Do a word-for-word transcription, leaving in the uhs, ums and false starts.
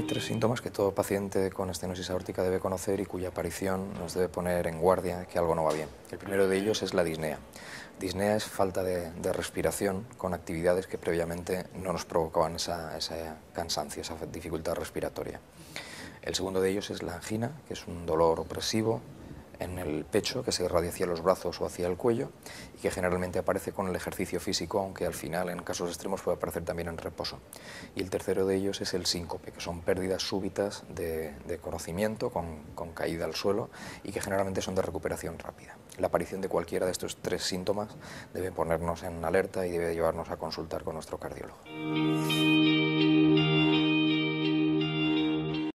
tres síntomas que todo paciente con estenosis aórtica debe conocer y cuya aparición nos debe poner en guardia que algo no va bien. El primero de ellos es la disnea. Disnea es falta de, de respiración con actividades que previamente no nos provocaban esa, esa cansancio, esa dificultad respiratoria. El segundo de ellos es la angina, que es un dolor opresivo en el pecho que se irradia hacia los brazos o hacia el cuello y que generalmente aparece con el ejercicio físico, aunque al final en casos extremos puede aparecer también en reposo. Y el tercero de ellos es el síncope, que son pérdidas súbitas de, de conocimiento con, con caída al suelo y que generalmente son de recuperación rápida. La aparición de cualquiera de estos tres síntomas debe ponernos en alerta y debe llevarnos a consultar con nuestro cardiólogo.